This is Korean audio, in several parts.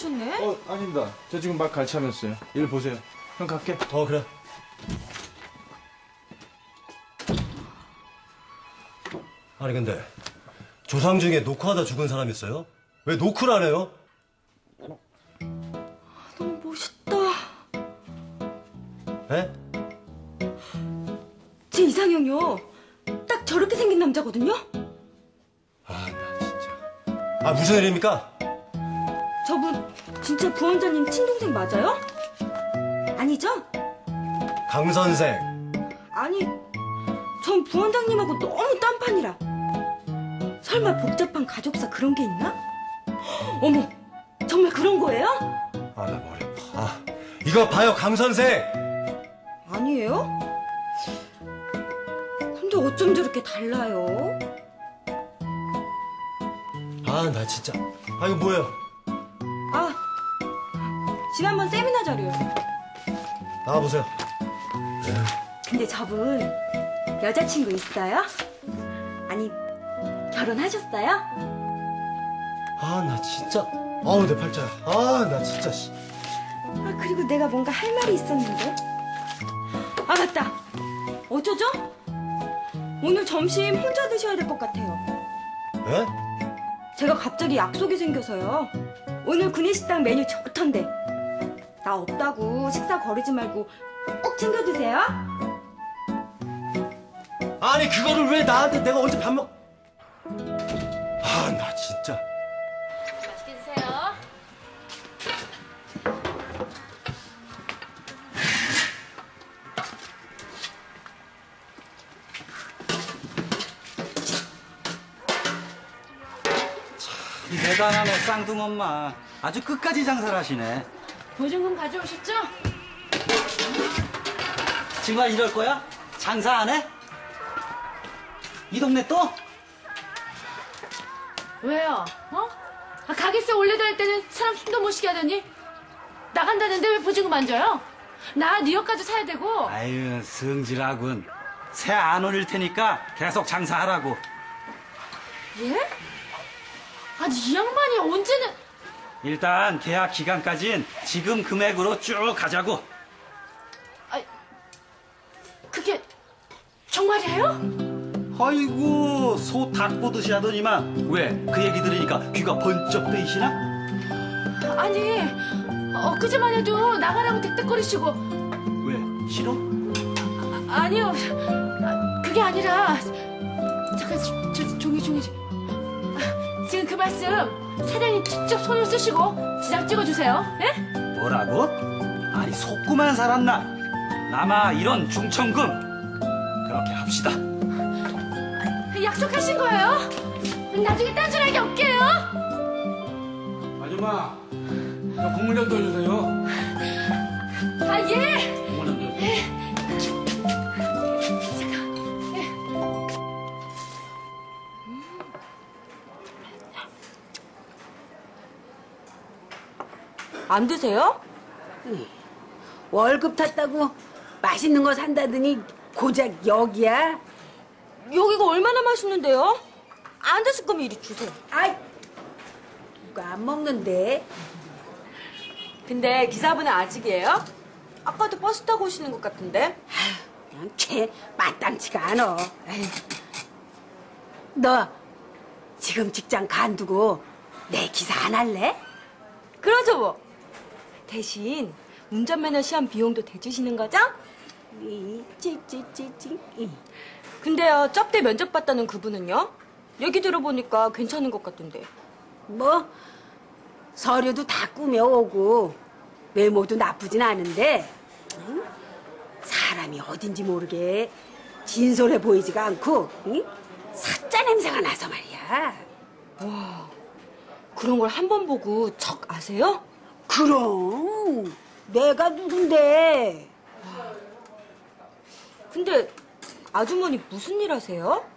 오셨네? 아닙니다. 저 지금 막 갈치하면서요. 일 보세요. 형 갈게. 그래. 아니 근데 조상 중에 노크하다 죽은 사람 있어요? 왜 노크를 안 해요? 너무 멋있다. 에? 제 이상형요. 딱 저렇게 생긴 남자거든요? 아, 나 진짜. 무슨 일입니까? 저분 진짜 부원장님 친동생 맞아요? 아니죠? 강 선생. 아니, 전 부원장님하고 너무 딴판이라. 설마 복잡한 가족사 그런 게 있나? 어머, 정말 그런 거예요? 아, 나 머리 아파. 이거 봐요, 강 선생. 아니에요? 근데 어쩜 저렇게 달라요? 아, 나 진짜. 아, 이거 뭐예요? 아, 지난번 세미나 자료요. 나와보세요. 근데 저분 여자친구 있어요? 아니, 결혼하셨어요? 아, 나 진짜. 아우, 내 팔자야. 아, 나 진짜. 씨. 아, 그리고 내가 뭔가 할 말이 있었는데. 아, 맞다. 어쩌죠? 오늘 점심 혼자 드셔야 될 것 같아요. 에? 제가 갑자기 약속이 생겨서요. 오늘 구내식당 메뉴 좋던데. 나 없다고 식사 거르지 말고 꼭 챙겨 드세요. 아니, 그거를 왜 나한테 내가 언제 밥 먹. 아, 나 진짜. 맛있게 드세요. 대단하네, 쌍둥엄마. 아주 끝까지 장사를 하시네. 보증금 가져오셨죠? 정말 이럴 거야? 장사 안 해? 이 동네 또? 왜요? 어? 가게세 올려달 때는 사람 숨도 못 쉬게 하더니 나간다는데 왜 보증금 안 줘요? 나 뉴욕까지 사야 되고. 아유, 성질하군. 새 안 올릴 테니까 계속 장사하라고. 예? 아니 이 양반이 언제는. 일단 계약 기간까진 지금 금액으로 쭉 가자고. 그게 정말이에요? 아이고, 소 닭 보듯이 하더니만. 왜? 그 얘기 들으니까 귀가 번쩍 뜨이시나? 아니 엊그제만 해도 나가라고 틱틱거리시고. 왜? 싫어? 아니요, 그게 아니라. 잠깐, 종이. 지금 그 말씀 사장님 직접 손을 쓰시고 지장 찍어주세요. 예? 뭐라고? 아니, 속구만 살았나? 남아 이런 중천금. 그렇게 합시다. 약속하신 거예요? 나중에 딴소리하기 없게요. 아줌마, 저 국물 좀 더 주세요. 아, 예. 국물 좀 줘. 안 드세요? 월급 탔다고 맛있는 거 산다더니 고작 여기야? 여기가 얼마나 맛있는데요? 안 드실 거면 이리 주세요. 아이, 누가 안 먹는데? 근데 기사분은 아직이에요? 아까도 버스 타고 오시는 것 같은데? 그냥 걔 마땅치가 않아. 에휴. 너 지금 직장 간두고 내 기사 안 할래? 그러죠 뭐. 대신 운전면허 시험 비용도 대주시는 거죠? 찌찌찌찌. 근데요, 쩝대 면접 봤다는 그분은요? 얘기 들어보니까 괜찮은 것 같던데. 뭐 서류도 다 꾸며오고 외모도 나쁘진 않은데 응? 사람이 어딘지 모르게 진솔해 보이지가 않고 응? 사짜 냄새가 나서 말이야. 그런 걸 한 번 보고 척 아세요? 그럼 내가 누군데? 근데 아주머니 무슨 일 하세요?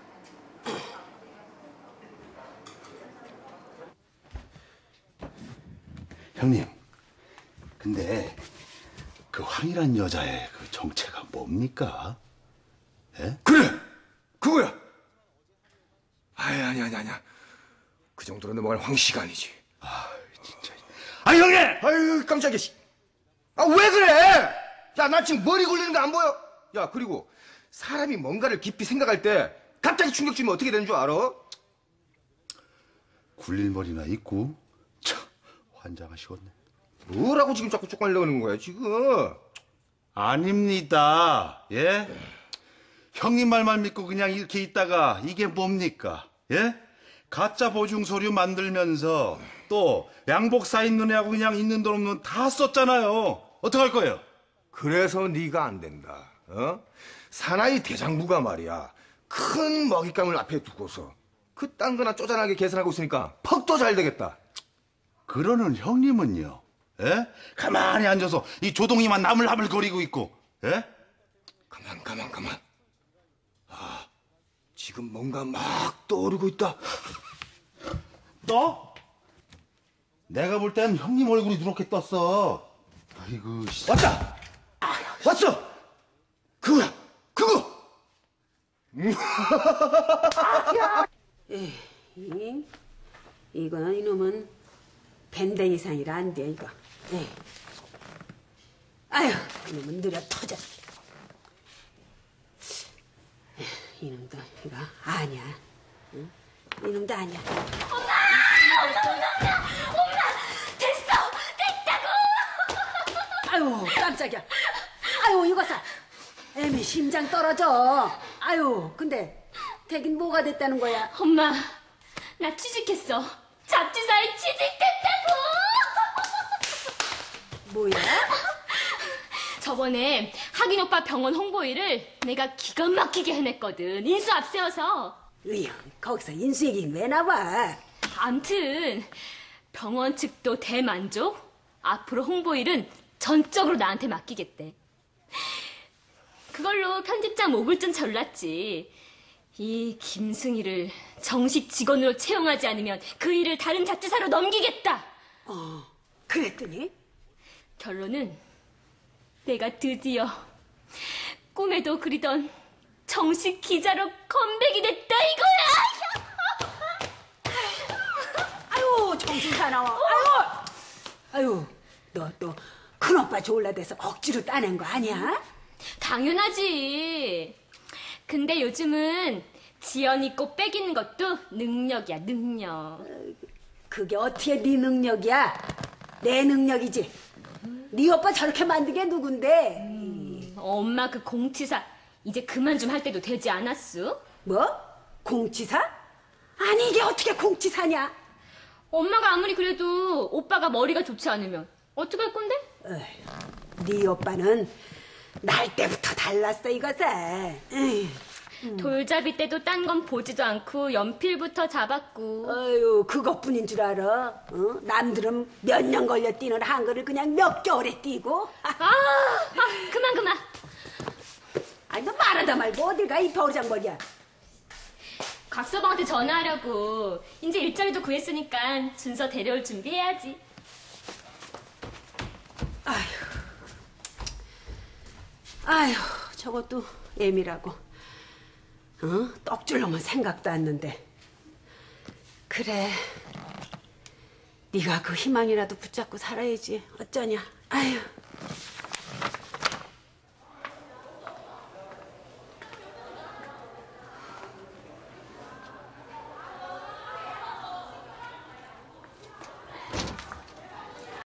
형님, 근데 그 황이란 여자의 그 정체가 뭡니까? 예? 그래! 그거야! 아니야. 그 정도로 넘어갈 황씨가 아니지. 아, 진짜. 아, 형님! 아유, 깜짝이야. 씨. 아, 왜 그래? 야, 나 지금 머리 굴리는 거 안 보여? 야, 그리고 사람이 뭔가를 깊이 생각할 때 갑자기 충격 주면 어떻게 되는 줄 알아? 굴릴 머리나 있고, 참, 환장하시겠네. 뭐라고 지금 자꾸 쪽팔리려고 하는 거야, 지금? 아닙니다. 예? 형님 말만 믿고 그냥 이렇게 있다가 이게 뭡니까? 예? 가짜 보증 서류 만들면서 또 양복 사인 눈에하고 그냥 있는 돈 없는 돈 다 썼잖아요. 어떡할 거예요? 그래서 네가 안 된다. 어? 사나이 대장부가 말이야. 큰 먹잇감을 앞에 두고서 그딴 거나 쪼잔하게 계산하고 있으니까 퍽도 잘 되겠다. 그러는 형님은요? 예? 가만히 앉아서 이 조동이만 나물나물거리고 있고, 예? 가만. 아, 지금 뭔가 막 떠오르고 있다. 너? 내가 볼 땐 형님 얼굴이 누렇게 떴어. 아이고, 씨. 왔다! 왔어! 그거야! 그거! 이거는 이놈은 밴드 이상이라 안 돼, 이거. 아유, 이놈은 느려 터져. 이놈도 이거 아니야. 응? 이놈도 아니야. 아유, 깜짝이야. 아유, 이거사. 애미 심장 떨어져. 아유, 근데 되긴 뭐가 됐다는 거야? 엄마, 나 취직했어. 잡지사에 취직했다고! 뭐야? 저번에 학인 오빠 병원 홍보 일을 내가 기가 막히게 해냈거든. 인수 앞세워서. 으여, 거기서 인수 얘기는 왜 나와? 암튼 병원 측도 대만족. 앞으로 홍보 일은 전적으로 나한테 맡기겠대. 그걸로 편집장 목을 좀 졸랐지. 이 김승희를 정식 직원으로 채용하지 않으면 그 일을 다른 잡지사로 넘기겠다. 그랬더니? 결론은 내가 드디어 꿈에도 그리던 정식 기자로 컴백이 됐다 이거야. 아유, 정신 사나워. 아유, 너 또 큰오빠 졸라대서 억지로 따낸 거 아니야? 당연하지. 근데 요즘은 지연이 꽃 빼기는 것도 능력이야, 능력. 그게 어떻게 네 능력이야? 내 능력이지. 네 오빠 저렇게 만든 게 누군데? 엄마 그 공치사 이제 그만 좀 할 때도 되지 않았어? 뭐? 공치사? 아니, 이게 어떻게 공치사냐? 엄마가 아무리 그래도 오빠가 머리가 좋지 않으면 어떡할 건데? 네 오빠는 날 때부터 달랐어, 이것에. 돌잡이 때도 딴 건 보지도 않고 연필부터 잡았고. 아유, 그것뿐인 줄 알아? 어? 남들은 몇 년 걸려 뛰는 한글을 그냥 몇 개월에 뛰고. 그만. 아니, 너 말하다 말고 어딜 가, 이 버르장머리야. 곽서방한테 전화하려고. 이제 일자리도 구했으니까 준서 데려올 준비해야지. 아휴, 저것도 애미라고. 떡줄 놈은 생각도 않는데. 그래, 네가 그 희망이라도 붙잡고 살아야지. 어쩌냐. 아휴.